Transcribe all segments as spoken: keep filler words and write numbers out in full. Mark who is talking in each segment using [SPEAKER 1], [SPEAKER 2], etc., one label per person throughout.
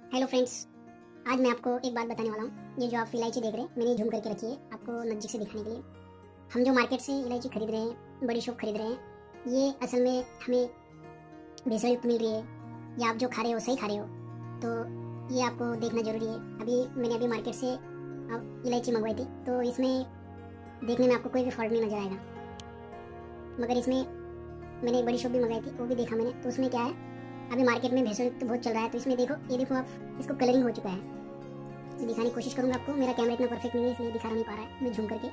[SPEAKER 1] Hello friends, आज मैं आपको एक बात बताने वाला हूँ। ये जो आप इलायची देख रहे हैं, मैंने झूम करके रखी है आपको नज़दीक से दिखाने के लिए। हम जो मार्केट से इलायची खरीद रहे हैं, बड़ी शॉप खरीद रहे हैं, ये असल में हमें भेसयुक्त मिल रही है या आप जो खा रहे हो सही खा रहे हो, तो ये आपको देखना ज़रूरी है। अभी मैंने अभी मार्केट से इलायची मंगवाई थी, तो इसमें देखने में आपको कोई भी फॉल्ट नहीं नज़र आएगा, मगर इसमें मैंने एक बड़ी शॉप भी मंगाई थी, वो भी देखा मैंने, तो उसमें क्या है, अभी मार्केट में भेसयुक्त बहुत चल रहा है। तो इसमें देखो, ये देखो आप, इसको कलरिंग हो चुका है। मैं दिखाने की कोशिश करूंगा आपको, मेरा कैमरा इतना परफेक्ट नहीं है इसलिए दिखा नहीं पा रहा है मैं झूम करके।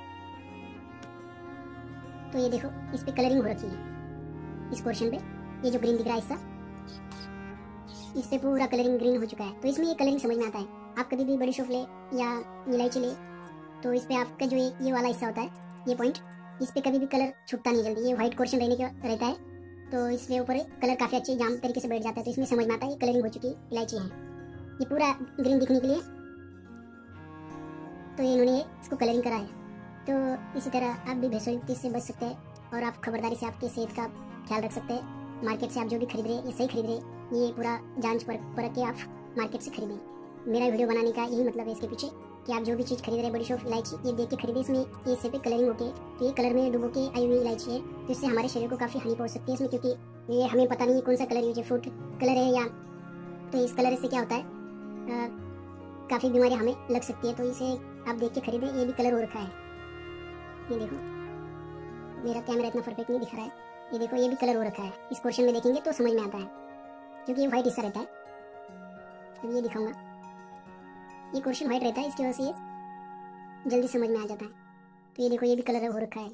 [SPEAKER 1] तो ये देखो, इस पे कलरिंग हो रखी है, इस पोर्शन पे ये जो ग्रीन दिख रहा है हिस्सा, इस पे पूरा कलरिंग ग्रीन हो चुका है। तो इसमें ये कलरिंग समझ में आता है। आप कभी भी बड़ी शॉप ले या इलायची ले, तो इस पे आपका जो ये वाला हिस्सा होता है, ये पॉइंट, इस पे कभी भी कलर छुटता नहीं जल्दी, ये व्हाइट पोर्शन रहने का रहता है, तो इसलिए ऊपर कलर काफ़ी अच्छे जाम तरीके से बैठ जाता है। तो इसमें समझ में आता है ये कलरिंग हो चुकी इलायची है। ये पूरा ग्रीन दिखने के लिए तो ये इन्होंने इसको कलरिंग करा है। तो इसी तरह आप भी भेसयुक्त से बच सकते हैं और आप खबरदारी से आपकी सेहत का ख्याल रख सकते हैं। मार्केट से आप जो भी खरीद रहे हैं, ये सही खरीद रहे हैं, ये पूरा जांच परख के आप मार्केट से खरीदें। मेरा वीडियो बनाने का यही मतलब है इसके पीछे, कि आप जो भी चीज़ खरीद रहे हैं बड़ी शॉप इलायची, ये देख के खरीदे। इसमें ये इस पे कलरिंग होके, तो ये कलर में डुबो के आई हुई इलायची है, तो इससे हमारे शरीर को काफ़ी हानि पहुंच सकती है इसमें, क्योंकि ये हमें पता नहीं है कौन सा कलर यूज है, फ्रूट कलर है या, तो इस कलर से क्या होता है, काफ़ी बीमारियाँ हमें लग सकती है। तो इसे आप देख के खरीदें। ये भी कलर हो रखा है, ये देखो, मेरा कैमरा इतना परफेक्ट नहीं दिखा रहा है, ये देखो ये भी कलर हो रखा है। इस पोर्शन में देखेंगे तो समझ में आता है, क्योंकि ये व्हाइट हिस्सा रहता है। अब ये दिखाऊंगा, ये पोर्शन व्हाइट रहता है, इसकी वजह से ये जल्दी समझ में आ जाता है। तो ये देखो, ये भी कलर हो रखा है।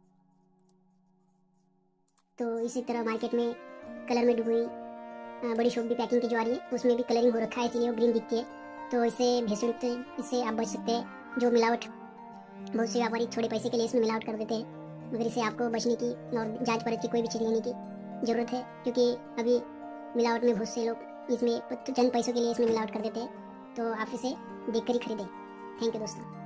[SPEAKER 1] तो इसी तरह मार्केट में कलर में डूबी बड़ी शॉप भी पैकिंग की जो आ रही है, उसमें भी कलरिंग हो रखा है, इसलिए वो ग्रीन दिखती है। तो इसे भेसयुक्त, इससे आप बच सकते हैं। जो मिलावट, बहुत से व्यापारी थोड़े पैसे के लिए इसमें मिलावट कर देते हैं, मगर इसे आपको बचने की और जांच परख की कोई भी चीज़ लेने की ज़रूरत है, क्योंकि अभी मिलावट में बहुत से लोग इसमें चंद पैसों के लिए इसमें मिलावट कर देते हैं। तो आप इसे देख कर ही खरीदें। थैंक यू दोस्तों।